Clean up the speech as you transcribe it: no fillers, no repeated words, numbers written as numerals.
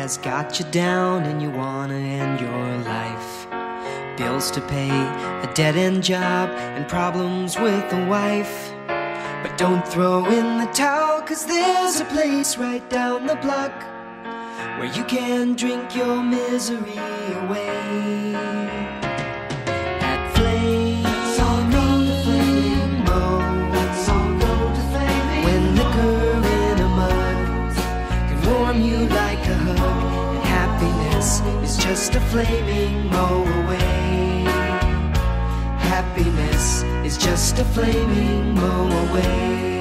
has got you down and you wanna end your life. Bills to pay, a dead-end job, and problems with a wife. But don't throw in the towel, 'cause there's a place right down the block where you can drink your misery away. At Flaming Mo, when liquor in a mug can warm you like a hug, and happiness is just a flaming mo away. Happiness is just a flaming mo away.